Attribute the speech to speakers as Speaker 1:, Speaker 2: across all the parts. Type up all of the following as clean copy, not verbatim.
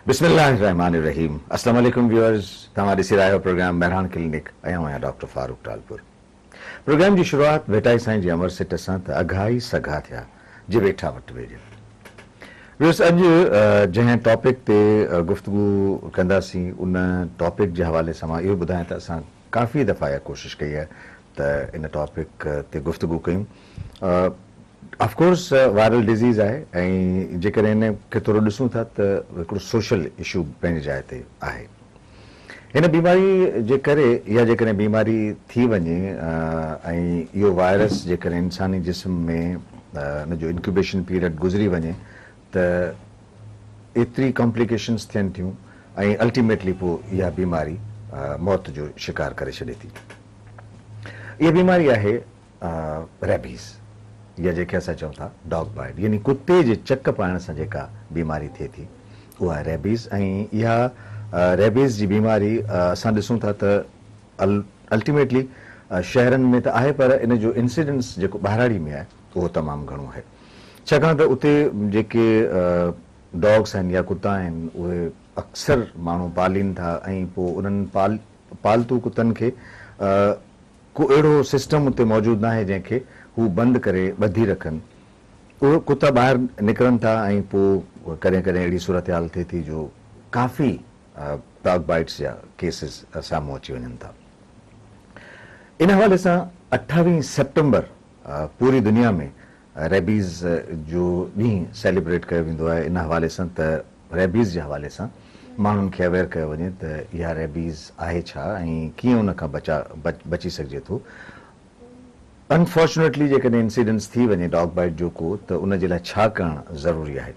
Speaker 1: बिस्मिल्लाहिर्रहमानिर्रहीम। अस्सलाम वालेकुम व्यूअर्स, तव्हां ॾिसी रहिया आहियो प्रोग्राम बहरान क्लिनिक ऐं आहियां डॉक्टर फारूक टालपुर। प्रोग्राम जी शुरूआत वेटाई साईं जी अमर सिट सां त अघाई सघा थिया जे वेठा वटि वेझे। व्यूअर्स, अॼु जंहिं टॉपिक ते गुफ़्तगू कंदासीं उन टॉपिक जे हवाले सां मां इहो ॿुधायां त असां काफ़ी दफ़ा इहा कोशिशि कई आहे त इन टॉपिक ते गुफ़्तगू कयूं। ऑफकोर्स वायरल डिज़ीज़ आहे ऐं जेकॾहिं इन खे थोरो ॾिसूं था त हिकिड़ो सोशल इशू पंहिंजी जाइ ते आहे। हिन बीमारी जे करे या जेकॾहिं बीमारी थी वञे ऐं इहो वायरस जेकॾहिं इंसानी जिस्म में इन जो इंक्यूबेशन पीरियड गुज़री वञे त एतिरी कॉम्प्लिकेशन्स थियनि थियूं ऐं अल्टीमेटली पोइ इहा बीमारी मौत जो शिकार करे छॾे थी। इहा बीमारी आहे रेबीज़ या जेके असां चऊं था डॉग बाइट, यानी कुते जे चक पाइण सां जेका बीमारी थिए थी उहा आहे रेबीज़। ऐं इहा रेबीज़ जी बीमारी असां ॾिसूं था त अल्टीमेटली शहरनि में त आहे, पर इन जो इंसिडेंस जेको ॿाहिराड़ी में आहे उहो तमामु घणो आहे, छाकाणि त उते जेके डॉग्स आहिनि या कुता आहिनि उहे अक्सर माण्हू पालीनि था ऐं पोइ उन्हनि पालतू कुतनि खे को अहिड़ो सिस्टम उते मौजूदु न आहे जंहिंखे हू बंदि करे ॿधी रखनि। उहे कुता ॿाहिरि निकिरनि था ऐं पोइ कॾहिं कॾहिं अहिड़ी सूरत हाल थिए थी जो काफ़ी डॉग बाइट्स जा केसिस साम्हूं अची वञनि था। इन हवाले सां 28 सेप्टेंबर पूरी दुनिया में रेबीज़ जो ॾींहुं सेलिब्रेट कयो वेंदो आहे इन हवाले सां त रेबीज़ जे हवाले सां माण्हुनि खे अवेयर कयो वञे त इहा रेबीज़ आहे छा ऐं कीअं उन खां बची सघिजे थो। अनफॉर्चुनेटली जेकॾहिं इंसिडेंस थी वञे डॉग बाइट जो को त उन जे लाइ छा करणु ज़रूरी आहे।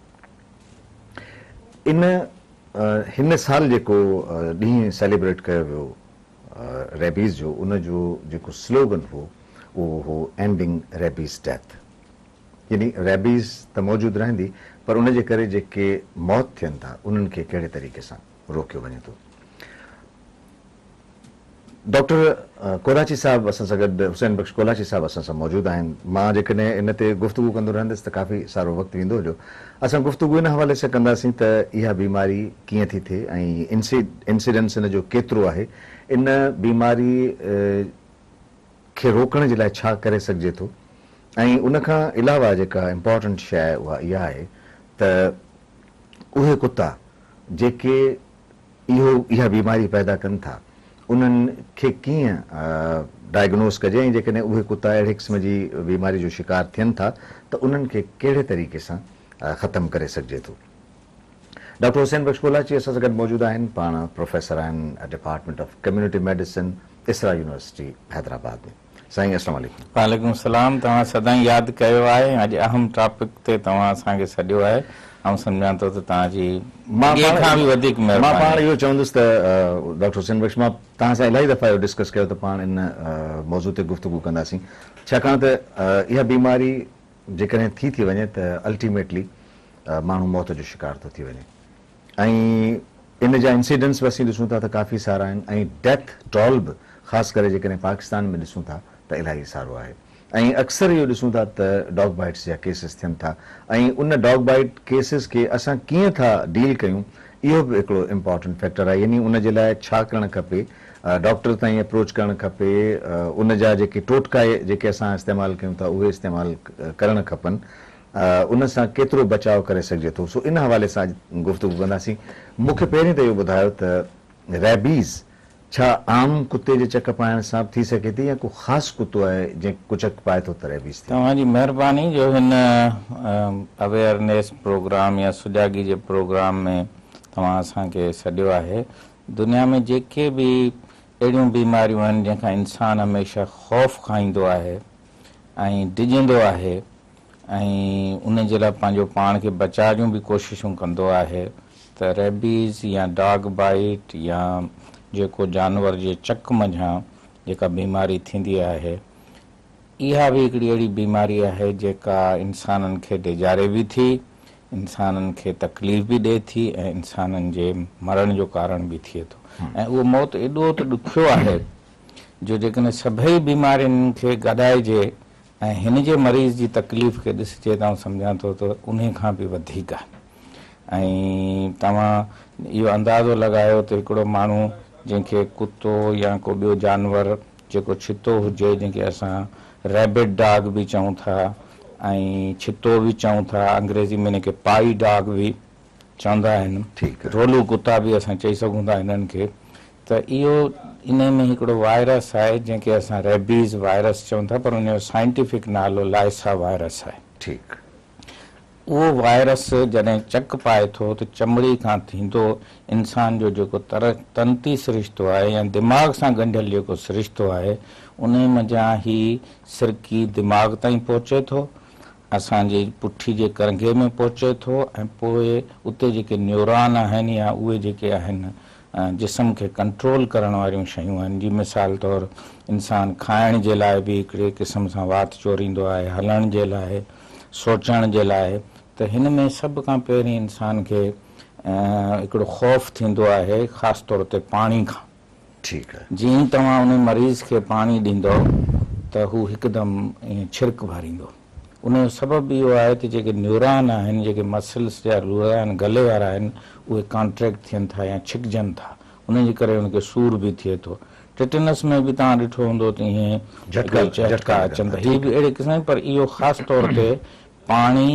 Speaker 1: हिन साल जेको ॾींहुं सेलिब्रेट कयो वियो रेबीज़ जो, उन जो जेको स्लोगन हो उहो हो एंडिंग रेबीज़ डेथ, यानी रेबीज़ त मौजूदु रहंदी पर उन जे करे जेके मौत थियनि था उन्हनि खे कहिड़े तरीक़े सां रोकियो वञे थो। डॉक्टर कोलाची साहब असां सां गॾु, हुसैन बख्श कोलाची साहब असां सां मौजूदु आहिनि। मां जेकॾहिं इन ते गुफ़्तगू कंदो रहंदुसि त काफ़ी सारो वक़्तु वेंदो हुयो। असां गुफ़्तगू इन हवाले सां कंदासीं त इहा बीमारी कीअं थी थिए ऐं इंसिडेंस इन जो केतिरो आहे, इन बीमारी खे रोकण जे लाइ छा करे सघिजे थो, ऐं उनखां अलावा जेका इम्पॉर्टेंट शइ आहे उहा इहा आहे त उहे कुता जेके इहा बीमारी पैदा कनि था उन्हनि खे कीअं डायग्नोस कजे ऐं जेकॾहिं उहे कुता अहिड़े क़िस्म जी बीमारी जो शिकार थियनि था त उन्हनि खे कहिड़े तरीक़े सां ख़तमु करे सघिजे थो। डॉक्टर हुसैन बख्श कोलाची असां सां गॾु मौजूदु आहिनि, पाण प्रोफेसर आहिनि department of community medicine Isra university Hyderabad में। साईं अस्सलाम वालेकुम।
Speaker 2: वालेकुम सलाम। तव्हां सदाईं यादि कयो आहे, अॼु अहम टॉपिक ते तव्हां असांखे सॾियो आहे। ऐं सम्झां थो त तव्हांजी
Speaker 1: मां पाण इहो चवंदुसि त डॉक्टर हुसैन बख्श, मां तव्हां सां इलाही दफ़ा इहो डिस्कस कयो त पाण इन मौज़ू ते गुफ़्तगू कंदासीं, छाकाणि त इहा बीमारी जेकॾहिं थी वञे त अल्टीमेटली माण्हू मौत जो शिकार थो थी वञे ऐं इन जा इंसिडेंट्स असीं ॾिसूं था त काफ़ी सारा आहिनि ऐं डेथ टोल बि ख़ासि करे जेकॾहिं पाकिस्तान में ॾिसूं था त इलाही सारो आहे। ऐं अक्सर इहो ॾिसूं था त डॉग बाइट्स जा केसिस थियनि था ऐं उन डॉग बाइट केसिस खे असां कीअं था डील कयूं इहो बि हिकिड़ो इम्पॉर्टेंट फैक्टर आहे। यानी उन जे लाइ छा करणु खपे, डॉक्टर ताईं अप्रोच करणु खपे, उन जा जेके टोटका जेके असां इस्तेमालु कयूं था उहे इस्तेमालु करणु खपनि, उन सां केतिरो बचाव करे सघिजे थो। सो इन हवाले सां गुफ़्तगू कंदासीं। मूंखे पहिरीं त इहो ॿुधायो त रेबीज़ छा आम कुते जे चक पाइण सां थी सघे थी या को ख़ासि कुतो आहे जंहिं कुचक पाए थो त रेबीज़ थी?
Speaker 2: तव्हांजी महिरबानी जो हिन अवेयरनेस प्रोग्राम या सुजागी जे प्रोग्राम में तव्हां असांखे सॾियो आहे। दुनिया में जेके बि अहिड़ियूं बीमारियूं आहिनि जंहिंखां इंसानु हमेशह ख़ौफ़ खाईंदो आहे ऐं डिॼंदो आहे ऐं उन जे लाइ पंहिंजो पाण खे बचाव जूं बि कोशिशूं कंदो आहे, त रेबीज़ या डॉग बाइट या जेको जानवर जे चक मंझां जेका बीमारी थींदी आहे, इहा बि हिकिड़ी अहिड़ी बीमारी आहे जेका इंसाननि खे डिॼारे बि थी, इंसाननि खे तकलीफ़ बि ॾिए थी ऐं इंसाननि जे मरण जो कारण बि थिए थो। ऐं उहो मौत एॾो त ॾुखियो आहे जो जेकॾहिं सभई बीमारियुनि खे गॾाइजे ऐं हिन जे मरीज़ जी तकलीफ़ खे ॾिसिजे त सम्झां थो त उन खां बि वधीक आहे। ऐं तव्हां इहो अंदाज़ो लॻायो त हिकिड़ो माण्हू जंहिंखे कुतो या को ॿियो जानवर जेको छितो हुजे, जंहिंखे असां रैबिट डॉग बि चऊं था ऐं छितो बि चऊं था, अंग्रेज़ी में हिनखे पाई डॉग बि चवंदा आहिनि, रोलू कुता बि असां चई सघूं था हिननि खे। त इहो इन में हिकिड़ो वायरस आहे जंहिंखे असां रेबीज़ वायरस चऊं था, पर उनजो साइंटिफिक नालो लाइसा वायरस आहे।
Speaker 1: ठीकु।
Speaker 2: उहो वायरस जॾहिं चक पाए थो त चमड़ी खां थींदो इंसान जो जेको तंती सिरिश्तो आहे या दिमाग़ सां ॻंढियल जेको सिरिश्तो आहे, उन मज़ा ई सिरकी दिमाग़ ताईं पहुचे थो, असांजी पुठी जे करंगे में पहुचे थो, ऐं पोइ उते जेके न्यूरॉन आहिनि या उहे जेके आहिनि जिस्म खे कंट्रोल करण वारियूं शयूं आहिनि, जी मिसाल तौरु इंसान खाइण जे लाइ बि हिकिड़े क़िस्म सां वात चोरींदो आहे, हलण जे लाइ, सोचण जे लाइ। त हिन में सभ खां पहिरीं इंसान खे हिकिड़ो ख़ौफ़ थींदो आहे, ख़ासि तौर ते पाणी खां।
Speaker 1: ठीकु आहे।
Speaker 2: जीअं तव्हां उन मरीज़ खे पाणी ॾींदो त हू हिकदमि ईअं छिरक भरींदो। उनजो सबबु इहो आहे त जेके न्यूरॉन आहिनि, जेके मसल्स जा रूआ आहिनि, गले वारा आहिनि, उहे कॉन्ट्रैक्ट थियनि था या छिकजनि था, उन जे करे उनखे सूर बि थिए थो। टिटनस में बि तव्हां ॾिठो हूंदो त ईअं झटका अचनि था, हीअ बि अहिड़े क़िस्म। पर इहो ख़ासि तौर ते पाणी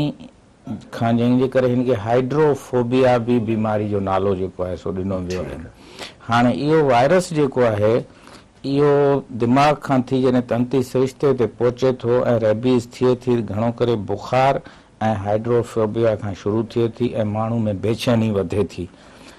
Speaker 2: खां, जंहिंजे करे हिनखे हाइड्रोफोबिया बि बीमारी जो नालो जेको आहे सो ॾिनो वियो आहे। हाणे इहो वायरस जेको आहे इहो दिमाग़ खां थी जॾहिं तंती सिरिश्ते ते पहुचे थो ऐं रेबीज़ थिए थी, घणो करे बुखार ऐं हाइड्रोफोबिया खां शुरू थिए थी ऐं माण्हू में बेचैनी वधे थी।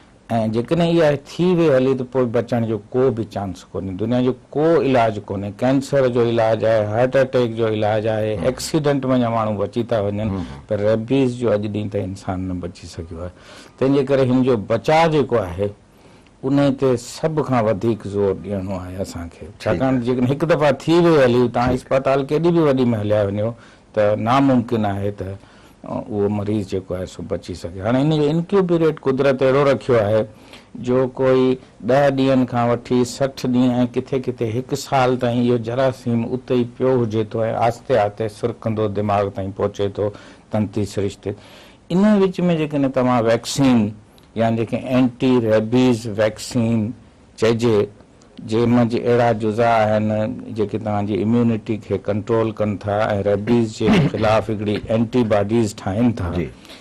Speaker 2: ऐं जेकॾहिं इहा थी वई हली त पोइ बचण जो को बि चांस कोन्हे, दुनिया जो को इलाजु कोन्हे। कैंसर जो इलाजु आहे, हार्ट अटैक जो इलाजु आहे, एक्सीडेंट में जा माण्हू बची था वञनि, पर रेबीज़ जो अॼु ॾींहुं ताईं इंसान न बची सघियो आहे। तंहिंजे करे हिन जो बचाव जेको आहे उन ते सभ खां वधीक ज़ोर ॾियणो आहे असांखे, छाकाणि जेकॾहिं हिकु दफ़ा थी वई हली, तव्हां अस्पताल केॾी बि वॾी में हलिया वञो त नामुमकिन आहे त उहो मरीज़ जेको आहे सो बची सघे। हाणे इन जो इनक्यूबेट कुदरत अहिड़ो रखियो आहे जो कोई 10 ॾींहंनि खां वठी 60 ॾींहं ऐं किथे किथे 1 साल ताईं इहो जरासीम उते ई पियो हुजे थो ऐं आहिस्ते आहिस्ते सुरकंदो दिमाग़ ताईं पहुचे थो, तंती सिरिश्ते। इन विच में जेकॾहिं तव्हां वैक्सीन या जेके एंटी रेबीज़ वैक्सीन चइजे, जंहिंमें अहिड़ा जुज़ा आहिनि जेके तव्हांजी इम्यूनिटी खे कंट्रोल कनि था ऐं रेबीज़ जे ख़िलाफ़ हिकिड़ी एंटीबॉडीज़ ठाहिनि था,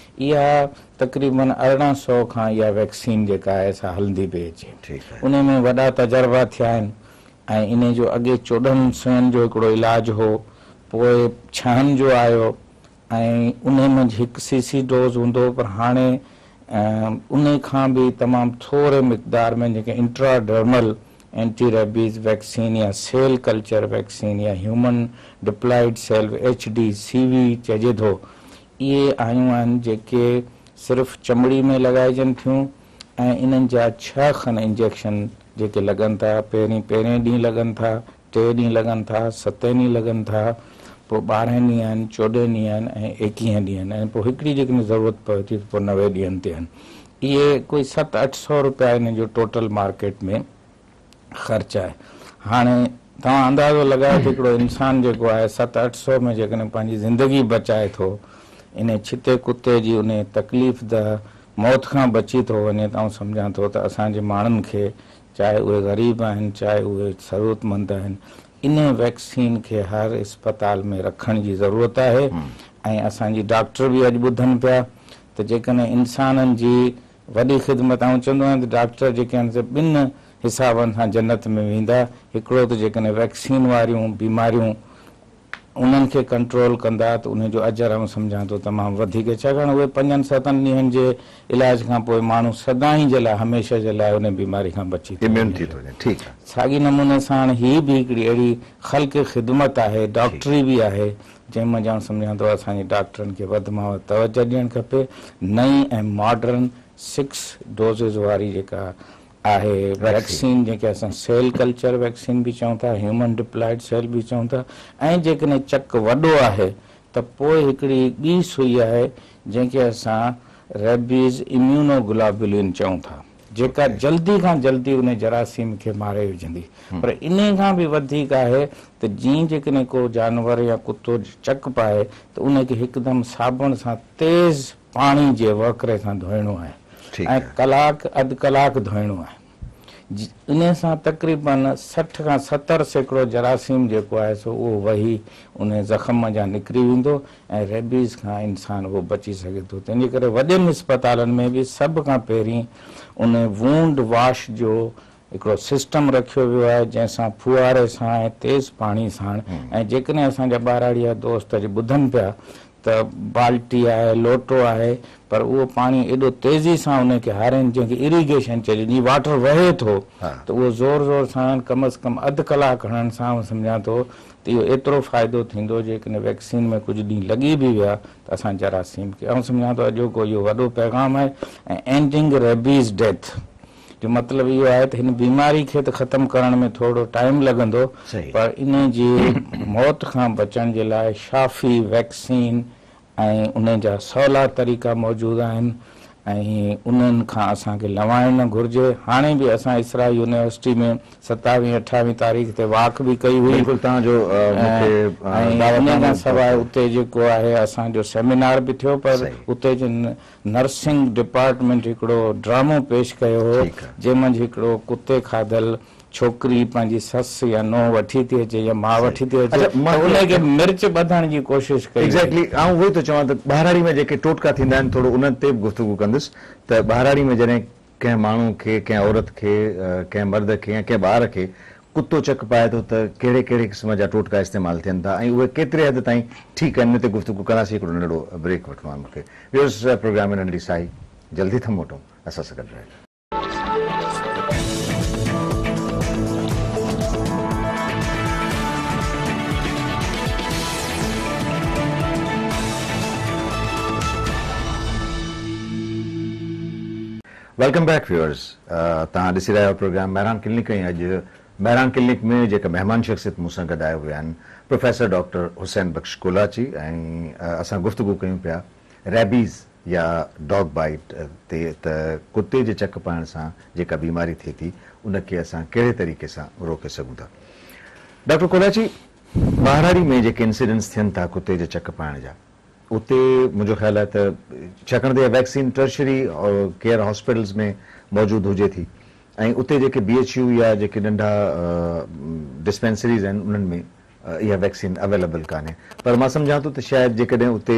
Speaker 2: इहा तक़रीबन 1800 खां इहा वैक्सीन जेका आहे सा हलंदी पई अचे। उन में वॾा तजर्बा थिया आहिनि ऐं इन जो अॻे 14 सुइनि जो हिकिड़ो इलाजु हो, पोइ 6 जो आयो ऐं उन में 1 cc डोज़ हूंदो, पर हाणे उन खां बि तमामु थोरे मिक़दार में जेके इंट्राडर्मल एंटी रेबीज़ वैक्सीन या सेल कल्चर वैक्सीन या ह्यूमन डिप्लॉइड सेल HDCV चइजे थो, इहे आयूं आहिनि जेके सिर्फ़ु चमड़ी में लॻाइजनि थियूं ऐं इन्हनि जा 6 खनि इंजेक्शन जेके लॻनि था, पहिरें ॾींहुं लॻनि था, 3 ॾींहं लॻनि था, 7 ॾींहं लॻनि था, पोइ 12 ॾींहं आहिनि, 14 ॾींहं आहिनि ऐं 21 ॾींहं आहिनि, ऐं पोइ हिकिड़ी जेकॾहिं ज़रूरत पवे थी पोइ 90 ॾींहंनि ते आहिनि। इहे कोई 700-800 रुपया इन जो टोटल मार्केट में ख़र्च आहे। हाणे तव्हां अंदाज़ो लॻायो त हिकिड़ो इंसानु जेको आहे 700-800 में जेकॾहिं पंहिंजी ज़िंदगी बचाए थो, इन छिते कुते जी उन तकलीफ़ मौत खां बची थो वञे, त आउं सम्झां थो त असांजे माण्हुनि खे, चाहे उहे ग़रीब आहिनि चाहे उहे ज़रूरतमंद आहिनि, इन वैक्सीन खे हर अस्पताल में रखण जी ज़रूरत आहे। ऐं असांजी डॉक्टर बि अॼु ॿुधनि पिया त जेकॾहिं इंसाननि जी वॾी ख़िदमत, आउं चवंदो आहियां त डॉक्टर जेके आहिनि से 2 हिसाबनि सां जन्नत में वेंदा। हिकिड़ो त जेकॾहिं वैक्सीन वारियूं बीमारियूं उन्हनि खे कंट्रोल कंदा त उनजो अजर आउं सम्झां थो तमामु वधीक, छाकाणि उहे 5-7 ॾींहंनि जे इलाज खां पोइ माण्हू सदाई जे लाइ, हमेशह जे लाइ उन बीमारी खां बची थो वञे। साॻी नमूने सां हीअ बि हिकिड़ी अहिड़ी ख़ल्क़ ख़िदमत आहे, डॉक्टरी बि आहे, जंहिंमें ॼण सम्झां थो असांजे डॉक्टरनि खे वधि में वधि तवजो ॾियणु खपे। नई ऐं मॉडर्न 6 डोज़िस वारी जेका आहे वैक्सीन, जेके असां सेल कल्चर वैक्सीन बि चऊं था, ह्यूमन डिप्लॉइड सेल बि चऊं था, ऐं जेकॾहिं चक वॾो आहे त पोइ हिकिड़ी ॿी सुई आहे जंहिंखे असां रेबीज़ इम्यूनोग्लोबुलिन चऊं था, जेका जल्दी खां जल्दी उन जरासीम खे मारे विझंदी। पर इन खां बि वधीक आहे त जीअं जेकॾहिं को जानवर या कुतो चक पाए त उनखे हिकदमि साबुण सां तेज़ पाणी जे वकिरे सां धोइणो आहे ऐं कलाक अधु कलाक धोइणो आहे। इन सां तक़रीबन 60 खां 70% जरासीम जेको आहे सो उहो वही उन ज़ख़्म जा निकिरी वेंदो ऐं रेबीज़ खां इंसान उहो बची सघे थो। तंहिंजे करे वॾनि इस्पतालनि में बि सभ खां पहिरीं उन वूंड वॉश जो हिकिड़ो सिस्टम रखियो वियो आहे, जंहिंसां फुआरे सां ऐं तेज़ पाणी सां ऐं जेकॾहिं असांजा ॿाराड़िया दोस्त अॼु ॿुधनि पिया त बाल्टी आहे, लोटो आहे, पर उहो पाणी एॾो तेज़ी सां उनखे हारनि, जंहिंखे इरिगेशन चइजे, जीअं वाटर वहे थो त उहो ज़ोर ज़ोर सां कम से कम अधु कलाक हणण सां सम्झां थो त इहो एतिरो फ़ाइदो थींदो। जेकॾहिं वैक्सीन में कुझु ॾींहं लॻी बि विया त असां जरासीम खे सम्झां थो अॼोको इहो वॾो पैगाम आहे। ऐं एंडिंग रेबीज़ डेथ जो मतिलबु इहो आहे त हिन बीमारी खे त ख़तमु करण में थोरो टाइम लॻंदो, पर इन जी मौत खां बचण जे लाइ शाफ़ी वैक्सीन ऐं उन जा सवला तरीक़ा मौजूदु आहिनि ऐं उन्हनि खां असांखे लवाइणु न घुरिजे। हाणे बि असां इसरा यूनिवर्सिटी में 27-28 तारीख़ ते वाक बि कई हुई ऐं उन खां सवाइ उते जेको आहे असांजो सेमिनार बि थियो, पर उते जो नर्सिंग डिपार्टमेंट हिकिड़ो ड्रामो पेश कयो हो जंहिं मंझि हिकिड़ो कुते खाधल छोकिरी पंहिंजी ससु या नोह वठी थी अचे या माउ वठी थी अचे, उनखे मिर्च ॿधण जी कोशिश कई।
Speaker 1: एग्ज़ैक्टली आउं उहो ई थो चवां त ॿाराड़ी में जेके टोटका थींदा आहिनि थोरो उन्हनि ते बि गुफ़्तगू कंदुसि त ॿाराड़ी में जॾहिं कंहिं माण्हू खे, कंहिं औरत खे, कंहिं मर्द खे या कंहिं ॿार खे कुतो चक पाए थो त कहिड़े कहिड़े क़िस्म जा टोटका इस्तेमालु थियनि था ऐं उहे केतिरे हद ताईं ठीकु आहिनि, इन ते गुफ़्तगू कंदासीं। हिकिड़ो नंढिड़ो ब्रेक वठिणो आहे मूंखे। ॿियो प्रोग्राम में नंढड़ी साई जल्दी था मोटूं, असां सां गॾु रहियो। Welcome back viewers. तव्हां ॾिसी रहिया प्रोग्राम बहिरान क्लिनिक ऐं अॼु बहिरान क्लिनिक में जेका महिमान शख़्सियत मूंसां गॾु आया हुआ आहिनि प्रोफेसर डॉक्टर हुसैन बख्श कोलाची ऐं असां गुफ़्तगू कयूं पिया रेबीज़ या डॉग बाइट ते त कुते जे चक पाइण सां जेका बीमारी थिए थी उनखे असां कहिड़े तरीक़े सां रोके सघूं था। डॉक्टर कोलाची, ॿाराड़ी में जेके इंसिडेंट्स थियनि था कुते जे चक पाइण जा, उते मुंहिंजो ख़्यालु आहे त छाकाणि त इहा वैक्सीन टर्शरी केयर हॉस्पिटल्स में मौजूदु हुजे थी ऐं उते जेके BHU या जेके नंढा डिस्पेंसरीज़ आहिनि उन्हनि में इहा वैक्सीन अवेलेबल कान्हे, पर मां सम्झां थो त शायदि जेकॾहिं उते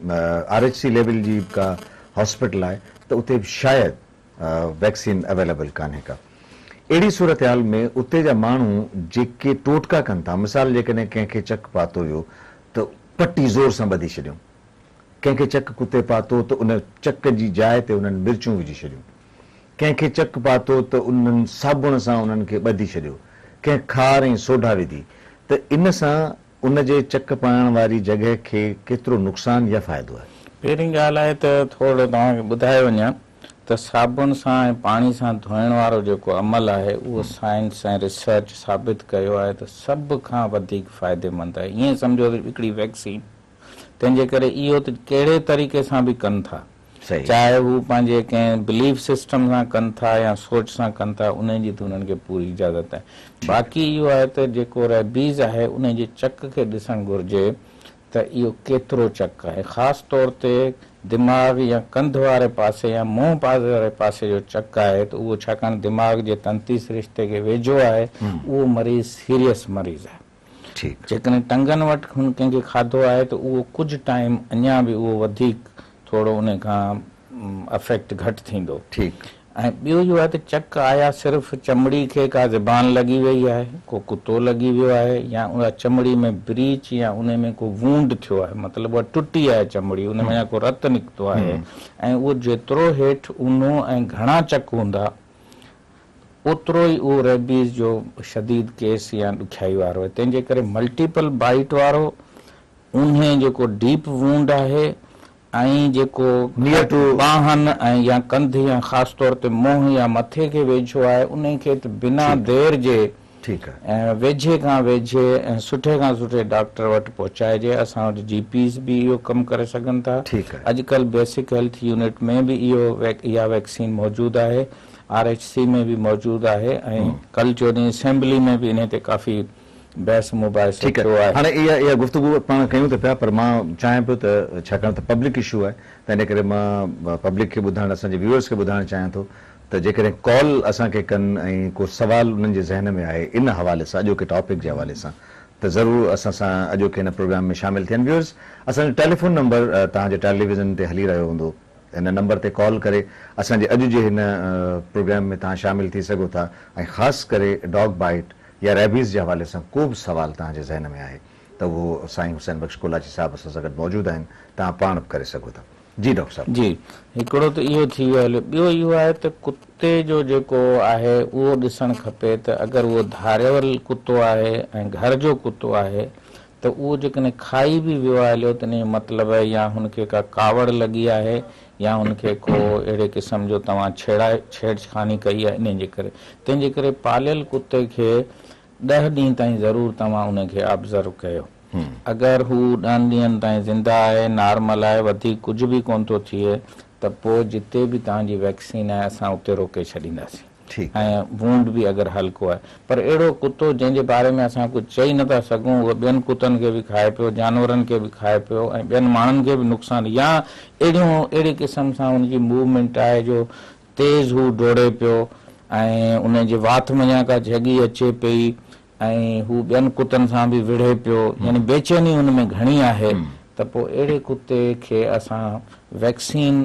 Speaker 1: RHC लेवल जी का हॉस्पिटल आहे त उते शायदि वैक्सीन अवेलेबल कान्हे का। अहिड़ी सूरत हाल में उते जा माण्हू जेके टोटका कनि था, मिसाल जेकॾहिं कंहिंखे चक पातो हुयो त पटी ज़ोर सां ॿधी छॾियूं, कंहिंखे चक कुते पातो त उन चक जी जाइ ते उन्हनि मिर्चूं विझी छॾियूं, कंहिंखे चक पातो त उन्हनि साबुण सां उन्हनि खे ॿधी छॾियो, कंहिं खार ऐं सोडा विधी, त इन सां उन जे चक पाइण वारी जॻह खे केतिरो नुक़सान या फ़ाइदो आहे?
Speaker 2: पहिरीं ॻाल्हि आहे त थोरो तव्हांखे ॿुधाए वञा त साबुण सां ऐं पाणी सां धोइण वारो जेको अमल आहे उहो साइंस ऐं रिसर्च साबित कयो आहे त सभ खां वधीक फ़ाइदेमंद आहे। ईअं सम्झो त हिकिड़ी वैक्सीन, तंहिंजे करे इहो त कहिड़े तरीक़े सां बि कनि था, चाहे हू पंहिंजे कंहिं बिलीफ सिस्टम सां कनि था या सोच सां कनि था, उन जी त उन्हनि खे पूरी इजाज़त आहे। बाक़ी इहो आहे त जेको रेबीज़ आहे उन जे चक खे ॾिसणु घुरिजे त इहो केतिरो चक आहे, ख़ासि तौर ते दिमाग़ या कंध वारे पासे या मुंहुं वारे पासे जो चक आहे त उहो छाकाणि दिमाग़ जे तंती सिरिश्ते खे वेझो आहे, उहो मरीज़ सीरियस मरीज़ आहे। जेकॾहिं टंगनि वटि कंहिंखे खाधो आहे त उहो कुझु टाइम अञा बि उहो वधीक थोरो उन खां अफेक्ट घटि थींदो। ऐं ॿियो इहो आहे त चक आया सिर्फ़ु चमड़ी खे का ज़बान लॻी वई आहे, को कुतो लॻी वियो आहे या उन चमड़ी में ब्रीच या उन में को वूंड थियो आहे, मतिलबु उहा टुटी आहे चमड़ी, उन में को रतु निकितो आहे ऐं उहो जेतिरो हेठि ऊनो ऐं घणा चक हूंदा ओतिरो ई उहो रेबीज़ जो शदीद केस या ॾुखियाई वारो आहे। तंहिंजे करे मल्टीपल बाइट वारो उन जेको डीप वूंड आहे ऐं जेको नियर टू बाहनि ऐं या कंध या ख़ासि तौर ते मुंहुं या मथे खे वेझो आहे उन खे त बिना देर जे ऐं वेझे खां वेझे ऐं सुठे खां सुठे डॉक्टर वटि पहुचाइजे। असां वटि GPs बि इहो कमु करे सघनि था। अॼुकल्ह बेसिक हेल्थ यूनिट में बि इहा वैक्सीन मौजूदु आहे, RHC में बि मौजूदु आहे ऐं कल्ह जो ॾींहुं असेंबली में बि इन ते काफ़ी बहस मुबाहिसो
Speaker 1: ठीकु
Speaker 2: थियो
Speaker 1: आहे।
Speaker 2: आहे।
Speaker 1: हाणे इहा गुफ़्तगू पाण कयूं त पिया, पर मां चाहियां पियो त छाकाणि त पब्लिक इशू आहे त इन करे मां पब्लिक खे ॿुधाइणु, असांजे व्यूअर्स खे ॿुधाइणु चाहियां थो त जेकॾहिं कॉल असांखे कनि ऐं को सुवाल उन्हनि जे ज़हन में आहे इन हवाले सां, अॼोके टॉपिक जे हवाले सां, त ज़रूरु असां सां अॼोके हिन प्रोग्राम में शामिल थियनि। व्यूअर्स, असांजो टेलीफोन नंबर तव्हांजे टेलीविज़न ते हली रहियो हूंदो, हिन नंबर ते कॉल करे असांजे अॼु जे हिन प्रोग्राम में तव्हां शामिल थी सघो था ऐं ख़ासि करे डॉग बाइट या रेबीज़ जे हवाले सां को बि सुवाल तव्हांजे ज़हन में आहे त उहो साईं हुसैन बख़्श कोलाची साहिब असां सां गॾु मौजूदु आहिनि, तव्हां पाण बि करे सघो था। जी डॉक्टर साहब।
Speaker 2: जी, हिकिड़ो त इहो थी वियो हले, ॿियो इहो आहे त कुते जो जेको आहे उहो ॾिसणु खपे त अगरि उहो धारियल कुतो आहे ऐं घर जो कुतो आहे त उहो जेकॾहिं खाई बि वियो आहे हलियो त इन जो मतिलबु आहे या हुनखे का कावड़ लॻी आहे या हुनखे को अहिड़े क़िस्म जो तव्हां छेड़छानी कई आहे। इन जे करे तंहिंजे करे पालियल कुते खे 10 ॾींहं ताईं ज़रूरु तव्हां उनखे ऑब्ज़र्व कयो। अगरि हू 10 ॾींहंनि ताईं ज़िंदा आहे, नॉर्मल आहे, वधीक कुझु बि कोन थो थिए त पोइ जिते बि तव्हांजी वैक्सीन आहे असां उते रोके छॾींदासीं। ऐं वूंड बि अगरि हल्को आहे, पर अहिड़ो कुतो जंहिंजे बारे में असां कुझु चई नथा सघूं, उहो ॿियनि कुतनि खे बि खाए पियो, जानवरनि खे बि खाए पियो ऐं ॿियनि माण्हुनि खे बि नुक़सानु, या अहिड़ी क़िस्म सां हुनजी मूवमेंट आहे जो तेज़ हू डोड़े पियो ऐं उनजे वात मञा का जॻी अचे पई ऐं हू ॿियनि कुतनि सां बि विढ़े पियो, यानी बेचैनी हुन में घणी आहे, त पोइ अहिड़े कुते खे असां वैक्सीन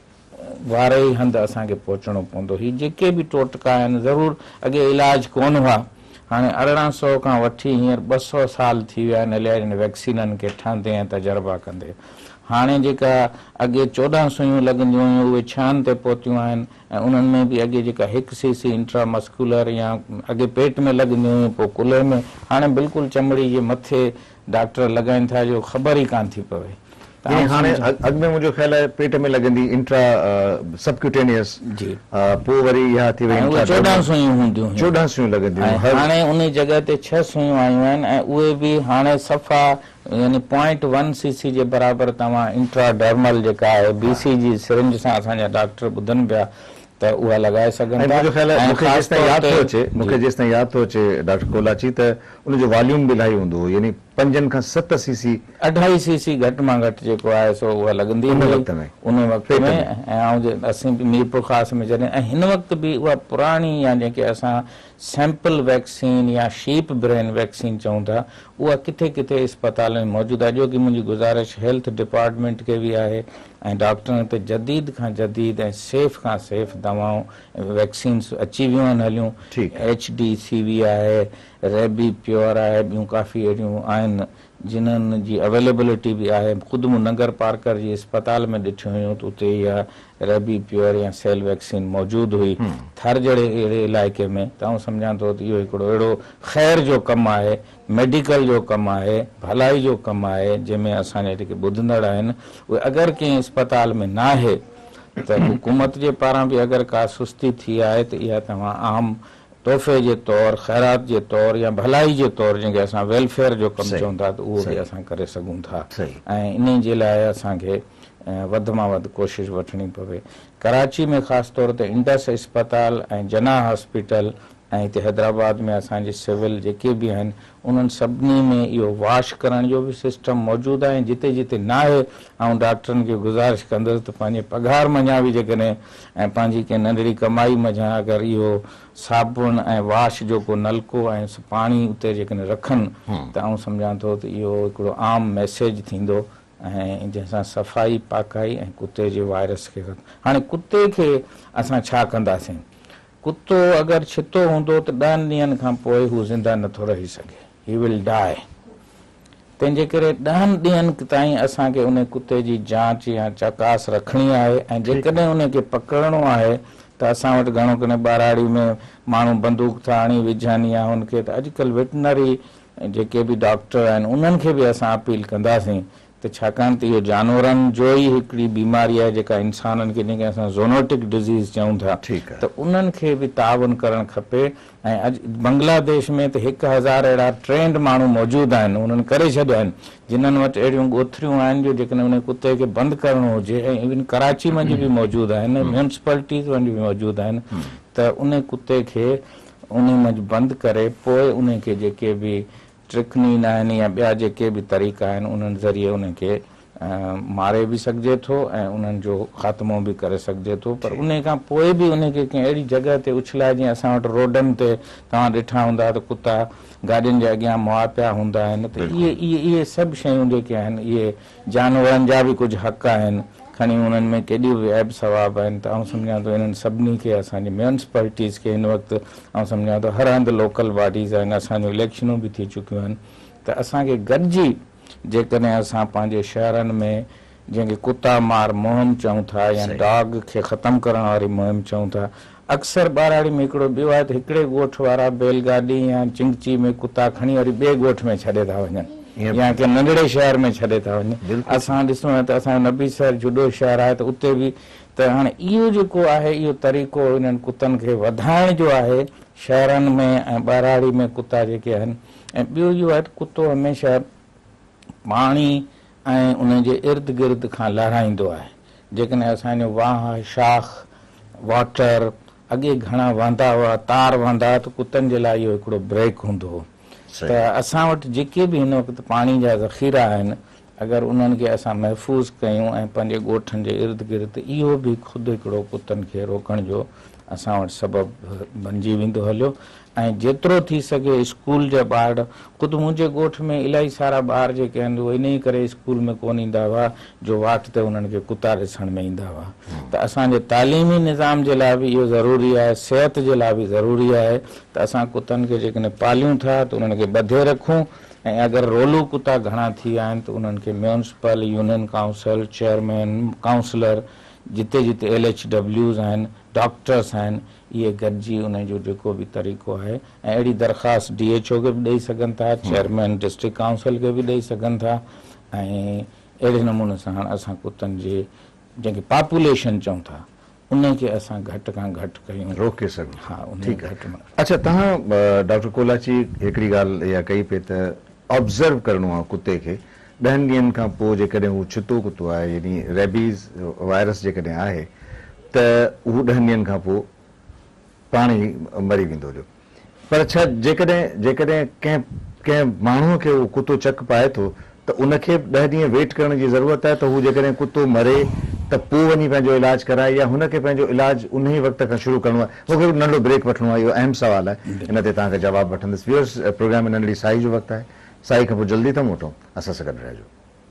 Speaker 2: वारे ई हंधि असांखे पहुचणो पवंदो। ही जेके बि टोटका आहिनि ज़रूरु अॻे इलाज कोन हुआ, हाणे 1800 खां वठी हींअर 200 साल थी विया आहिनि हलिया हिन वैक्सीननि खे ठहंदे ऐं तजर्बा कंदे। हाणे जेका अॻे 14 सुयूं लॻंदियूं हुयूं उहे 6 ते पहुतियूं आहिनि ऐं उन्हनि में बि अॻे जेका 1 cc इंट्रामस्कुलर या अॻे पेट में लॻंदियूं हुयूं, पोइ कुल्हे में, हाणे बिल्कुलु चमड़ी जे मथे डॉक्टर लॻाइनि था जो ख़बर ई कान थी पवे।
Speaker 1: हाणे अॻु में मुंहिंजो ख़्याल आहे पेट में लॻंदी इंट्रा सबक्यूटेनियस, पोइ वरी इहा थी वई
Speaker 2: 14 सुयूं हूंदियूं,
Speaker 1: 14 सुयूं लॻंदियूं,
Speaker 2: हाणे उन जॻह ते 6 सुयूं आयूं आहिनि ऐं उहे बि हाणे सफ़ा यानी 0.1 cc जे बराबरि तव्हां इंट्राडर्मल जेका आहे BC जी सिरिंज सां असांजा डॉक्टर ॿुधनि पिया त उहा लॻाए सघनि था।
Speaker 1: मूंखे जेसिताईं यादि थो अचे डॉक्टर कोलाची त उनजो वॉल्यूम बि इलाही हूंदो हो, यानी 5 खां 7 cc,
Speaker 2: 2.5 cc घटि मां घटि जेको आहे सो उहा लॻंदी उन वक़्त में। ऐं असीं बि मीरपुर ख़ासि में जॾहिं, ऐं हिन वक़्तु बि उहा पुराणी या जेके असां सैंपल वैक्सीन या शीप ब्रेन वैक्सीन चऊं था, उहा किथे किथे अस्पताल में मौजूदु आहे, जो कि मुंहिंजी गुज़ारिश हेल्थ डिपार्टमेंट खे बि आहे ऐं डॉक्टरनि ते जदीद खां जदीद ऐं सेफ खां सेफ दवाऊं वैक्सीन्स अची वियूं आहिनि हलियूं। HDCV आहे, रेबी प्योर आहे, ॿियूं काफ़ी अहिड़ियूं आहिनि जिन्हनि जी अवेलेबिलिटी बि आहे। ख़ुदि मूं नगर पार्कर जी अस्पताल में ॾिठियूं हुयूं त उते इहा रेबी प्योर या सेल वैक्सीन मौजूदु हुई। थर जहिड़े अहिड़े इलाइक़े में त आउं सम्झां थो त इहो हिकिड़ो अहिड़ो ख़ैर जो कमु आहे, मेडिकल जो कमु आहे, भलाई जो कमु आहे, जंहिंमें असांजा जेके ॿुधंदड़ आहिनि उहे अगरि कंहिं अस्पताल में न आहे त हुकूमत जे पारां बि अगरि का सुस्ती थी आहे त इहा तव्हां आम तोहफ़े जे तौरु, ख़ैरात जे तौरु या भलाई जे तौरु, जंहिंखे असां वेलफेयर जो कमु चऊं था, त उहो बि असां करे सघूं था। ऐं इन जे लाइ असांखे वधि मां वधि कोशिशि वठणी पवे। कराची में ख़ासि तौर ते इंडस अस्पताल ऐं जना हॉस्पिटल ऐं हिते हैदराबाद में असांजे सिविल जेके बि आहिनि उन्हनि सभिनी में इहो वॉश करण जो बि सिस्टम मौजूदु आहे। जिते जिते न आहे ऐं डॉक्टरनि खे गुज़ारिश कंदुसि त पंहिंजे पघार मञा बि जेकॾहिं ऐं पंहिंजी कंहिं नंढड़ी कमाई मञा अगरि इहो साबुण ऐं वॉश जो को नलको ऐं पाणी उते जेकॾहिं रखनि त आउं सम्झां थो त इहो हिकिड़ो आम मैसेज थींदो ऐं जंहिंसां सफ़ाई पाकाई ऐं कुते जे वायरस खे। हाणे कुते खे असां छा कंदासीं? कुतो अगरि छितो हूंदो त 10 ॾींहंनि खां पोइ हू ज़िंदा नथो रही सघे, ही विल डाई। तंहिंजे करे 10 ॾींहंनि ताईं असांखे उन कुते जी जांच या चकास रखणी आहे ऐं जेकॾहिं उनखे पकड़णो आहे त असां वटि घणो करे ॿाराड़ी में माण्हू बंदूक था हणी विझनि या हुनखे, त अॼुकल्ह वेटनरी जेके बि डॉक्टर आहिनि उन्हनि खे बि असां अपील कंदासीं त छाकाणि त इहो जानवरनि जो ई हिकिड़ी बीमारी आहे जेका इंसाननि खे, जंहिंखे असां ज़ोनोटिक डिज़ीज़ चऊं था, त उन्हनि खे बि तावन करणु खपे। ऐं अॼु बांग्लादेश में त 1000 अहिड़ा ट्रेंड माण्हू मौजूदु आहिनि, उन्हनि करे छॾिया आहिनि, जिन्हनि वटि अहिड़ियूं ॻोथरियूं आहिनि जो जेकॾहिं उन कुते खे बंदि करणो हुजे, ऐं इवन कराची में बि मौजूदु आहिनि, म्यूनिसिपैलिटीज़ में बि मौजूदु आहिनि, त उन कुते खे उन में बंदि करे पोइ उनखे जेके बि स्ट्रिक्नीन आहिनि या ॿिया जेके बि तरीक़ा आहिनि उन्हनि ज़रिए उनखे मारे बि सघिजे थो ऐं उन्हनि जो ख़ात्मो बि करे सघिजे थो। पर उन खां पोइ बि उनखे कंहिं अहिड़ी जॻह ते उछलाए, जीअं असां वटि रोडनि ते तव्हां ॾिठा हूंदा त कुता गाॾियुनि जे अॻियां मुआ पिया हूंदा आहिनि। त इहे सभु शयूं जेके आहिनि इहे जानवरनि जा बि कुझु हक़ आहिनि, खणी उन्हनि में केॾियूं बि ऐब सवाब आहिनि। त आउं सम्झां थो इन्हनि सभिनी खे असांजी म्यूनिसिपैलिटीज़ खे हिन वक़्तु आउं सम्झां थो हर हंधि लोकल बॉडीज़ आहिनि, असांजूं इलेक्शनूं बि थी चुकियूं आहिनि। त असांखे गॾिजी जेकॾहिं असां पंहिंजे शहरनि में जंहिंखे कुता मार मुहिम चऊं था या डॉग खे ख़तमु करण वारी मुहिम चऊं था, अक्सर ॿाराड़ी में हिकिड़ो ॿियो आहे त हिकिड़े ॻोठ वारा बैलगाॾी या चिंगची में कुता खणी वरी ॿिए ॻोठ में छॾे था वञनि या कंहिं नंढड़े शहर में छॾे था वञनि। असां ॾिसूं त असांजो नबी शहर जुॾो शहर आहे त उते बि त हाणे इहो जेको आहे इहो तरीक़ो इन्हनि कुतनि खे वधाइण जो आहे शहरनि में ऐं ॿाराड़ी में कुता जेके आहिनि। ऐं ॿियो इहो आहे त कुतो हमेशह पाणी ऐं उन जे इर्द गिर्द खां लहाराईंदो आहे। जेकॾहिं असांजो वाह शाख वाटर अॻे घणा वांदा हुआ, तार वांदा, त कुतनि जे लाइ इहो हिकिड़ो ब्रेक हूंदो हो। त असां वटि जेके बि हिन वक़्तु पाणी जा ज़ख़ीरा आहिनि, अगरि उन्हनि खे असां महफ़ूज़ कयूं ऐं पंहिंजे ॻोठनि जे इर्द गिर्द, इहो बि ख़ुदि हिकिड़ो कुतनि खे रोकण जो असां वटि सबबु बणिजी वेंदो हलियो। ऐं जेतिरो थी सघे स्कूल जा ॿार, ख़ुदि मुंहिंजे ॻोठ में इलाही सारा ॿार जेके आहिनि उहे इन ई करे स्कूल में कोन ईंदा हुआ जो वाट ते उन्हनि खे कुता ॾिसण में ईंदा हुआ। त असांजे तालीमी निज़ाम जे लाइ बि इहो ज़रूरी आहे, सिहत जे लाइ बि ज़रूरी आहे त असां कुतनि खे जेकॾहिं पालियूं था त उन्हनि खे ॿधे रखूं। ऐं अगरि रोलू कुता घणा थी विया आहिनि त उन्हनि खे municipal union council chairman councillor जिते जिते LHWs आहिनि, डॉक्टर्स आहिनि, इहे गॾिजी उन जो जेको बि तरीक़ो आहे ऐं अहिड़ी दरख़्वास्त DHO खे बि ॾेई सघनि था, चेयरमैन डिस्ट्रिक्ट काउंसिल खे बि ॾेई सघनि था। ऐं अहिड़े नमूने सां हाणे असां कुतनि जे जंहिंखे पॉपुलेशन चऊं था उनखे असां घटि खां घटि कयूं,
Speaker 1: रोके सघूं।
Speaker 2: हा,
Speaker 1: ठीकु आहे। अच्छा, तव्हां डॉक्टर कोलाची हिकिड़ी ॻाल्हि इहा कई पे त ऑब्ज़र्व करिणो आहे कुते खे 10 ॾींहंनि खां पोइ जेकॾहिं हू छितो कुतो आहे, यानी रेबीज़ वायरस जेकॾहिं आहे त हू 10 ॾींहंनि खां पोइ पाणी मरी वेंदो हुयो। पर छा जेकॾहिं कंहिं माण्हूअ खे उहो कुतो चक पाए थो त उनखे 10 ॾींहं वेट करण जी ज़रूरत आहे त हू जेकॾहिं कुतो मरे त पोइ वञी पंहिंजो इलाजु कराए या हुनखे पंहिंजो इलाजु उन ई वक़्त खां शुरू करिणो आहे? मूंखे नंढो ब्रेक वठिणो आहे, इहो अहम सुवालु आहे, इन ते तव्हांखे जवाबु वठंदुसि। व्यूअर्स, प्रोग्राम में नंढड़ी साई जो वक़्तु आहे, साई खां पोइ जल्दी था मोटूं, असां सां गॾु रहिजो।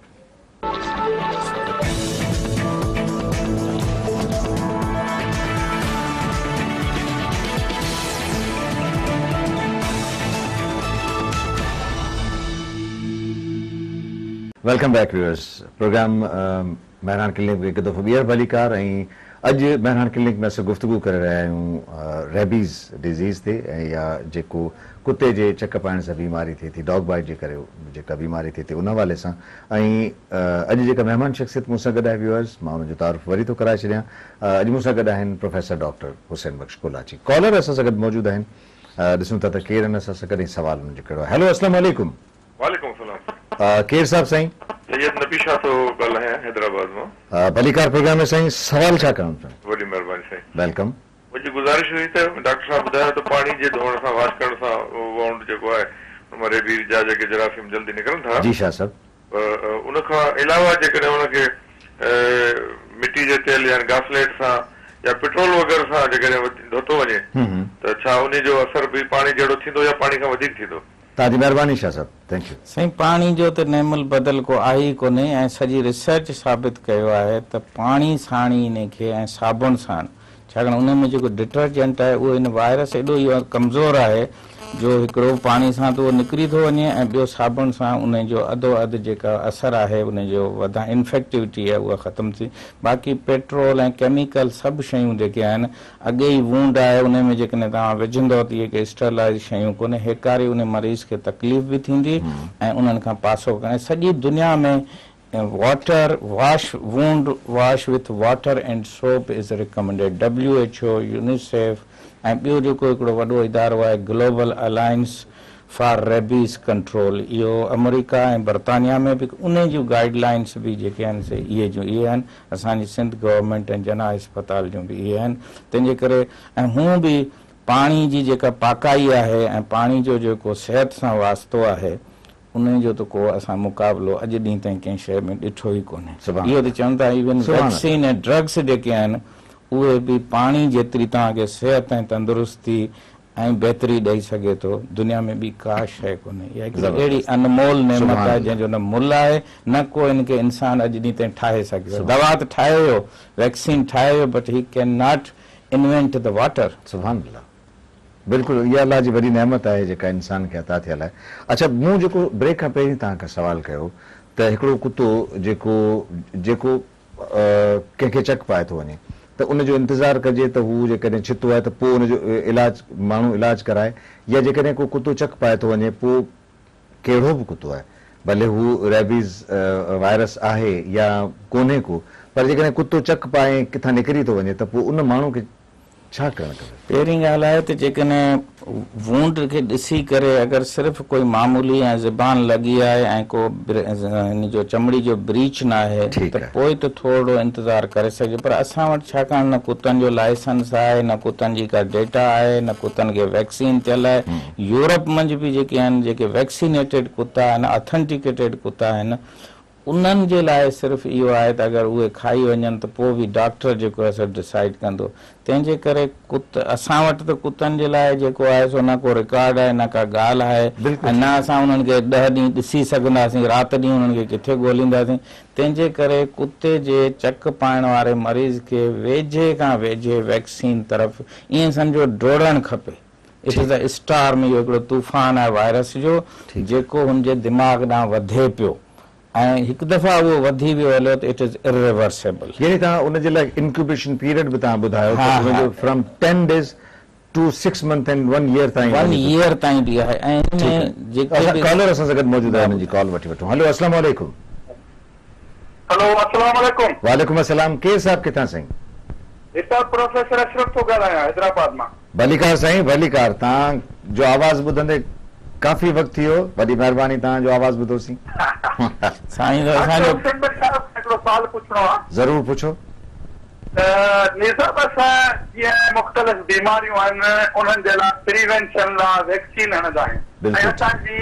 Speaker 1: Welcome back viewers. Program Mehran clinic में हिकु दफ़ो ॿीहर भलीकार ऐं अॼु महरान क्लिनिक में असां गुफ़्तगू करे रहिया आहियूं रेबीज़ डिज़ीज़ ते, ऐं या जेको कुते जे चक पाइण सां बीमारी थिए थी, डॉग बाइट जे करे जेका बीमारी थिए थी उन हवाले सां। ऐं अॼु जेका महिमान शख़्सियत मूंसां गॾु आहे व्यूअर्स, मां हुनजो तारुफ़ वरी थो कराए छॾियां। अॼु मूंसां गॾु आहिनि professor doctor Hussain Bakhsh Kolachi. Caller असां सां गॾु मौजूदु आहिनि, ॾिसूं था त केरु आहिनि असां सां गॾु। सवाल हुनजो कहिड़ो आहे? हेलो, अस्सलाम वालेकुम।
Speaker 3: वालेकुम सलाम।
Speaker 1: केरु साहब साईं?
Speaker 3: सैयद नबी शाह थो ॻाल्हायां हैदराबाद मां।
Speaker 1: भलीकार प्रोग्राम में साईं, सवाल छा करणु चाहियो?
Speaker 3: वॾी महिरबानी साईं।
Speaker 1: वेलकम।
Speaker 3: मुंहिंजी गुज़ारिश हुई त डॉक्टर साहब ॿुधायो त पाणी जे धोअण सां, वॉश करण सां वाउंड जेको आहे उनमां रेबीज़ जा जेके जरासीम जल्दी निकिरनि था।
Speaker 1: जी शाह साहब।
Speaker 3: उन खां अलावा जेकॾहिं उनखे मिटी जे तेल या घासलेट सां या पेट्रोल वग़ैरह सां जेकॾहिं धोतो वञे त छा उन जो असर बि पाणी जहिड़ो थींदो या पाणी खां वधीक थींदो?
Speaker 1: तव्हांजी महिरबानी शाह साहब, थैंक यू।
Speaker 2: साईं, पाणी जो त नेमल बदल को आहे ई कोन्हे ऐं सॼी रिसर्च साबित कयो आहे त पाणी साणी इन खे ऐं साबुण सां, छाकाणि उन में जेको डिटर्जेंट आहे उहो इन वायरस एॾो इहो कमज़ोर आहे जो हिकिड़ो पाणी सां त उहो निकिरी थो वञे ऐं ॿियो साबुण सां उन जो अधो अधु जेका असरु आहे उन जो वधाए इन्फेक्टिविटी आहे उहा ख़तमु थी। बाक़ी पेट्रोल ऐं केमिकल सभु शयूं जेके आहिनि, अॻे ई वूंड आहे उन में जेकॾहिं तव्हां विझंदव त इहे के स्टरलाइज़ शयूं कोन्हे, हेकारी उन मरीज़ खे तकलीफ़ बि थींदी ऐं उन्हनि खां पासो करणु। सॼी दुनिया में water wash with water and soap is recommended. WHO, UNICEF ऐं ॿियो जेको हिकिड़ो वॾो इदारो आहे global alliance for rabies control, इहो अमेरिका ऐं बर्तानिया में बि उन जूं गाइडलाइंस बि जेके आहिनि से इहे आहिनि। असांजी सिंध गवर्नमेंट ऐं जना अस्पताल जूं बि इहे आहिनि। तंहिंजे करे ऐं हूअं बि पाणी जी जेका पाकाई आहे ऐं पाणी जो जेको सिहत सां वास्तो आहे उन जो त को असां मुक़ाबिलो अॼु ॾींहं ताईं कंहिं शइ में ॾिठो ई कोन्हे। इहो त चवनि था इवन वैक्सीन ऐं ड्रग्स जेके आहिनि उहे बि पाणी जेतिरी तव्हांखे सिहत ऐं तंदुरुस्ती ऐं बहितरी ॾेई सघे थो दुनिया में ॿी का शइ कोन्हे। इहा हिकिड़ी अहिड़ी अनमोल नेमत आहे जंहिंजो न मुल्ह आहे न को हिनखे इंसानु अॼु ॾींहं ताईं ठाहे सघे। दवा त ठाहे वियो, वैक्सीन ठाहे वियो, but he can not invent the water.
Speaker 1: सुभान अल्लाह, बिल्कुलु इहा अलाह जी वॾी नेमत आहे जेका इंसान खे अता थियल आहे। अच्छा, मूं जेको ब्रेक खां पहिरीं तव्हांखां सवाल कयो त हिकिड़ो कुतो जेको जेको कंहिंखे चक पाए थो वञे त उनजो इंतज़ारु कजे त हू जेकॾहिं छितो आहे त पोइ उनजो इलाज माण्हू इलाज कराए, या जेकॾहिं को कुतो चक पाए थो वञे पोइ कहिड़ो बि कुतो आहे भले हू रेबीज़ वायरस आहे या कोन्हे को, पर जेकॾहिं कुतो चक पाए किथां निकिरी थो वञे त पोइ उन माण्हू खे छा करणु खपे? पहिरीं
Speaker 2: ॻाल्हि आहे त जेकॾहिं वूंड खे ॾिसी करे अगरि सिर्फ़ु कोई मामूली ऐं ज़बान लॻी आहे ऐं को हिन जो चमड़ी जो ब्रीच न आहे त पोइ त थोरो इंतज़ारु करे सघे। पर असां वटि छाकाणि न कुतनि जो लाइसेंस आहे, न कुतनि जी का डेटा आहे, न कुतनि खे वैक्सीन थियल आहे। यूरोप मंझि बि जेके आहिनि जेके वैक्सीनेटेड कुता आहिनि, ऑथेंटिकेटेड कुता आहिनि, उन्हनि जे लाइ सिर्फ़ु इहो आहे त अगरि उहे खाई वञनि त पोइ बि डॉक्टर जेको आहे सो डिसाइड कंदो। तंहिंजे करे असां वटि त कुतनि जे लाइ जेको आहे सो न को रिकॉर्ड आहे, न का ॻाल्हि आहे, ऐं न असां उन्हनि खे 10 ॾींहं ॾिसी सघंदासीं, राति ॾींहुं उन्हनि खे किथे ॻोल्हींदासीं। तंहिंजे करे कुते जे चक पाइण वारे मरीज़ खे वेझे खां वेझे वैक्सीन तरफ़ ईअं सम्झो डोड़णु खपे। इट इज़ अ स्टार्म, इहो हिकिड़ो तूफ़ान आहे वायरस जो जेको हुनजे दिमाग़ ॾांहुं वधे पियो ऐं हिकु दफ़ा उहो वधी वियो हलियो त इट इज़ इरिवर्सेबल।
Speaker 1: यानी तव्हां उनजे लाइ इंक्यूबेशन पीरियड बि तव्हां ॿुधायो from 10 days to 6 months and 1 year ताईं।
Speaker 2: 1 year ताईं बि आहे। ऐं हिन जेके
Speaker 1: कॉलर असां सां गॾु मौजूदु आहे, उन्हनि जी कॉल वठी वठूं। हेलो, अस्सलाम वालेकुम।
Speaker 4: हेलो, अस्सलाम वालेकुम।
Speaker 1: वालेकुम अस्सलाम। केर साहब किथां साईं?
Speaker 4: हितां प्रोफेसर अशरफ थो ॻाल्हायां हैदराबाद मां।
Speaker 1: भलीकार साईं, भलीकार। तव्हां जो आवाज़ ॿुधंदे काफ़ी वक़्तु थी वियो, वॾी महिरबानी तव्हांजो आवाज़ ॿुधोसीं।
Speaker 2: साईं असांजो
Speaker 4: हिकिड़ो सवाल पुछणो आहे।
Speaker 1: ज़रूरु पुछो।
Speaker 4: निज़ाम सां जीअं मुख़्तलिफ़ बीमारियूं आहिनि उन्हनि जे लाइ प्रिवेंशन लाइ वैक्सीन हणंदा आहियूं ऐं असांजी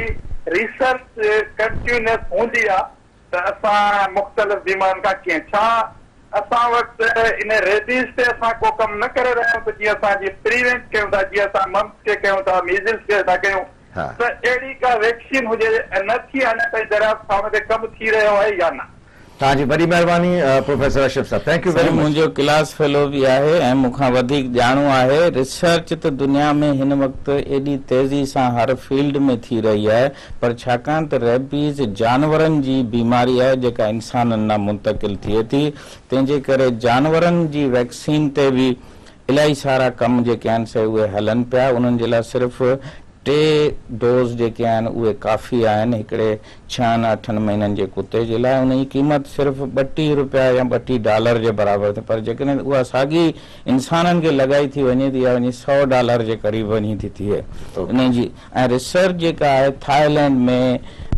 Speaker 4: रिसर्च कंटिन्यूअस हूंदी आहे त असां मुख़्तलिफ़ बीमारियुनि खां कीअं छा असां वटि इन रेबीज़ ते असां को कमु न करे रहिया आहियूं त जीअं असांजी प्रिवेंट कयूं था, जीअं असां मम्स खे कयूं था, मीज़ल्स खे था कयूं, त अहिड़ी का वैक्सीन हुजे न थी अञा ताईं दरियाफ़्त सां हुन ते कमु थी रहियो आहे या न?
Speaker 1: तव्हांजी वॾी महिरबानी प्रोफेसर अशरफ साहब, थैंक यू वेरी मच।
Speaker 2: मुंहिंजो क्लास फेलो बि आहे ऐं मूंखां वधीक ॼाणो आहे। रिसर्च त दुनिया में हिन वक़्तु एॾी तेज़ी सां हर फील्ड में थी रही आहे, पर छाकाणि त रेबीज़ जानवरनि जी बीमारी आहे जेका इंसाननि लाइ मुंतकिल थिए थी, तंहिंजे करे जानवरनि जी वैक्सीन ते बि इलाही सारा कम जेके आहिनि से उहे हलनि पिया। उन्हनि जे लाइ सिर्फ़ु 2 डोज़ जेके आहिनि उहे काफ़ी आहिनि हिकिड़े 6-8 महीननि जे कुते जे लाइ। उन जी क़ीमत सिर्फ़ु $32 या $32 जे बराबरि थिए, पर जेकॾहिं उहा साॻी इंसाननि खे लॻाई थी वञे थी या वञी $100 जे क़रीब वञी थी थिए इन जी। ऐं रिसर्च जेका आहे थाईलैंड में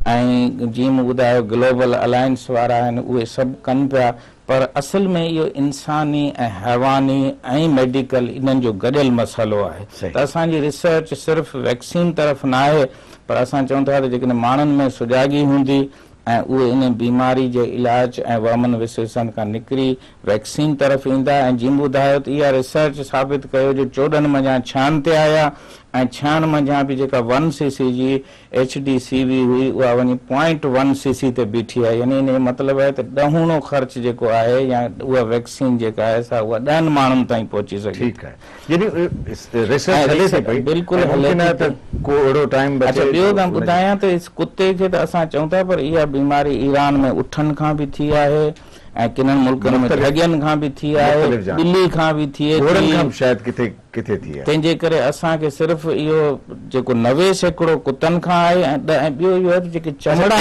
Speaker 2: ऐं जीअं मूं ॿुधायो ग्लोबल अलायंस वारा आहिनि उहे सभु कनि पिया, पर असल में इहो इंसानी ऐं हैवानी ऐं मेडिकल इन्हनि जो गॾियल मसइलो आहे। त असांजी रिसर्च सिर्फ़ु वैक्सीन तरफ़ न आहे, पर असां चऊं था त जेकॾहिं माण्हुनि में सुजागी हूंदी ऐं उहे इन बीमारी जे इलाज ऐं वमन विशेषण खां निकिरी वैक्सीन तरफ़ ईंदा। ऐं जीअं ॿुधायो त इहा रिसर्च साबित कयो जो 14 मंझां 6 ते आया ऐं 6 मंझां बि जेका 1 cc जी HDCV हुई उहा वञी 0.1 cc ते बीठी आहे। यानी इन जो मतिलबु आहे त 10 ख़र्च जेको आहे या उहा वैक्सीन जेका आहे सा उहा 10 माण्हुनि ताईं पहुची सघे।
Speaker 1: ठीकु आहे, यानी रिसर्च हले थी पई,
Speaker 2: बिल्कुलु हले त को अहिड़ो टाइम बचे। अच्छा, ॿियो तव्हां ॿुधायां त इस कुते खे त असां चऊं था, पर इहा बीमारी ईरान में उठनि खां बि थी आहे ऐं किननि मुल्कनि में ठॻियनि खां बि थी आहे, ॿिली खां बि थिए थी,
Speaker 1: शायदि किथे किथे थी आहे।
Speaker 2: तंहिंजे करे असांखे सिर्फ़ु इहो जेको 90% कुतनि खां आहे ऐं ॿियो इहो आहे त जेके चमड़ा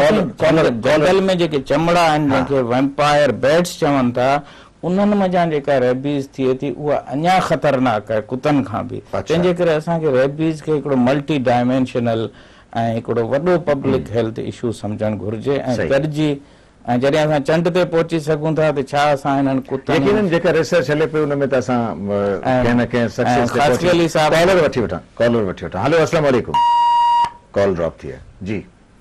Speaker 2: आहिनि जंगल में जेके चमड़ा आहिनि जंहिंखे वैम्पायर बैट्स चवनि था, उन्हनि मंझां जेका रेबीज़ थिए थी उहा अञा ख़तरनाक आहे कुतनि खां बि। तंहिंजे करे असांखे रेबीज़ खे हिकिड़ो मल्टी डायमेंशनल ऐं हिकिड़ो वॾो पब्लिक हेल्थ इशू सम्झणु घुरिजे ऐं गॾिजी ऐं जॾहिं असां चंड ते पहुची सघूं था त छा असां हिननि कुतनि
Speaker 1: यकीनन जेका रिसर्च हले पई उन में त असां कंहिं न कंहिं सक्सेस ते
Speaker 2: ख़ासि अली साहब
Speaker 1: कॉलर वठी वठां हेलो अस्सलाम वालेकुम कॉल ड्रॉप थी आहे जी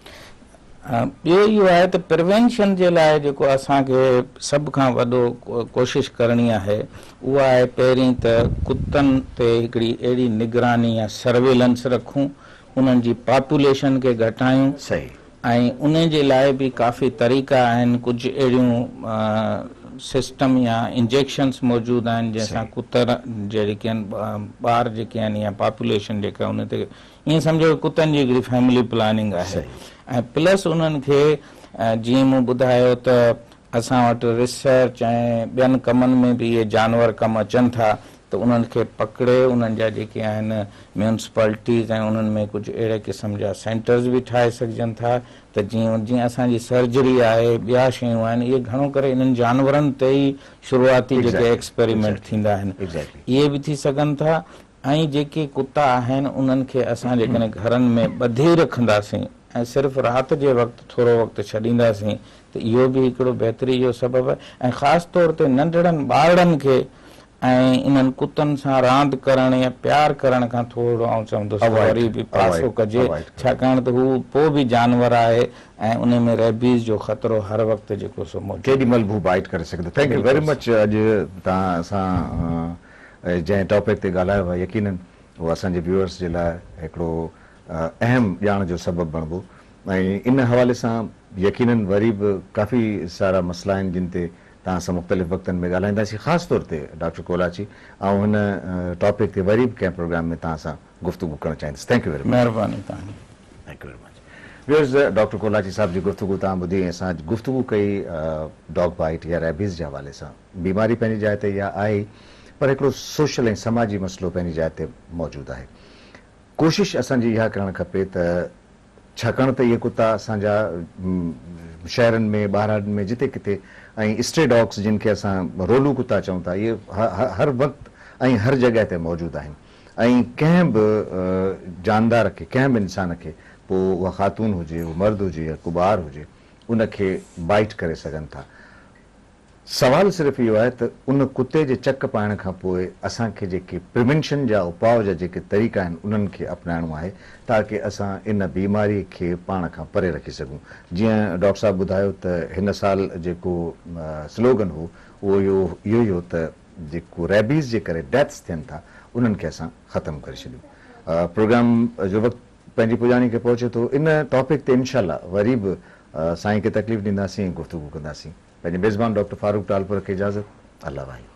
Speaker 2: ॿियो इहो आहे त प्रिवेंशन जे लाइ जेको असांखे सभ खां वॾो कोशिशि करणी आहे उहा आहे पहिरीं त कुतनि ते हिकिड़ी अहिड़ी निगरानी या सर्वेलेंस रखूं उन्हनि जी पॉपुलेशन खे घटायूं
Speaker 1: सही
Speaker 2: ऐं उन जे लाइ बि काफ़ी तरीक़ा आहिनि कुझु अहिड़ियूं सिस्टम या इंजेक्शन्स मौजूदु आहिनि जंहिंसां कुतर जेके आहिनि ॿार जेके आहिनि या पॉपुलेशन जेका उन ते ईअं सम्झो कुतनि जी हिकिड़ी फैमिली प्लानिंग आहे ऐं प्लस उन्हनि खे जीअं मूं ॿुधायो त असां वटि रिसर्च ऐं ॿियनि कमनि में बि इहे जानवर कमु अचनि था त उन्हनि खे पकिड़े उन्हनि जा जेके आहिनि म्यूनिसिपैलिटीज़ ऐं उन्हनि में कुझु अहिड़े क़िस्म जा सेंटर्स बि ठाहे सघजनि था त जीअं असांजी सर्जरी आहे ॿिया शयूं आहिनि इहे घणो करे इन्हनि जानवरनि ते ई शुरूआती जेके एक्सपेरिमेंट थींदा आहिनि इहे बि थी सघनि था ऐं जेके कुता आहिनि उन्हनि खे असां जेकॾहिं घरनि में ॿधी रखंदासीं ऐं सिर्फ़ु राति जे वक़्तु थोरो वक़्तु छॾींदासीं त इहो बि हिकिड़ो बहितरी जो सबबु आहे ऐं ख़ासि तौर ते नंढड़नि ॿारनि खे ऐं इन्हनि कुतनि सां रांदि करण या प्यार करण खां थोरो आउं चवंदुसि वरी बि पासो कजे छाकाणि त हू पोइ बि जानवर आहे ऐं उन में रेबीज़ जो ख़तरो हर वक़्तु जेको सो
Speaker 1: केॾी महिल बि बाइट करे सघंदो थैंक यू वेरी मच अॼु तव्हां असां जंहिं टॉपिक ते ॻाल्हायो आहे यकीनन उहो असांजे व्यूअर्स जे लाइ हिकिड़ो अहम ॼाण जो सबबु बणिबो ऐं इन हवाले सां यकीनन वरी बि काफ़ी सारा मसइला आहिनि जिन ते तव्हां सां मुख़्तलिफ़ वक़्तनि में ॻाल्हाईंदासीं ख़ासि तौर ते डॉक्टर कोलाची ऐं हिन टॉपिक ते वरी बि कंहिं प्रोग्राम में तव्हां सां गुफ़्तगू करणु चाहींदुसि थैंक यू वेरी मच
Speaker 2: महिरबानी तव्हांजी
Speaker 1: thank you very much viewers doctor Kolachi साहब जी गुफ़्तगू तव्हां ॿुधी असां गुफ़्तगू कई डॉग बाइट या रेबीज़ जे हवाले सां बीमारी पंहिंजी जाइ ते इहा आहे पर हिकिड़ो सोशल ऐं समाजी मसइलो पंहिंजी जाइ ते मौजूदु आहे कोशिशि असांजी इहा करणु खपे त छाकाणि त इहे कुता असांजा शहरनि में ॿाहिरां में जिते किथे ऐं स्ट्रे डॉग्स जिन खे असां रोलू कुता चऊं था इहे हर वक़्तु ऐं हर जॻह ते मौजूदु आहिनि ऐं कंहिं बि जानदार खे कंहिं बि इंसान खे पोइ उहा ख़ातून हुजे उहो मर्द हुजे या को ॿार हुजे उनखे बाइट करे सघनि था सवाल सिर्फ़ु इहो आहे त उन कुते जे चक पाइण खां पोइ असांखे जेके प्रिवेंशन जा उपाउ जा जेके तरीक़ा आहिनि उन्हनि खे अपनाइणो आहे ताकी असां इन बीमारी खे पाण खां परे रखी सघूं जीअं डॉक्टर साहब ॿुधायो त हिन साल जेको स्लोगन हो उहो इहो ई हो त जेको रेबीज़ जे करे डेथ्स थियनि था उन्हनि खे असां ख़तमु करे छॾियूं प्रोग्राम जो वक़्तु पंहिंजी पुॼाणी खे पहुचे थो इन टॉपिक ते इनशाला वरी बि साईं खे तकलीफ़ ॾींदासीं गुफ़्तगू कंदासीं पंहिंजे मेज़बान डॉक्टर फारूक टालपुर खे इजाज़त अल्लाह भाई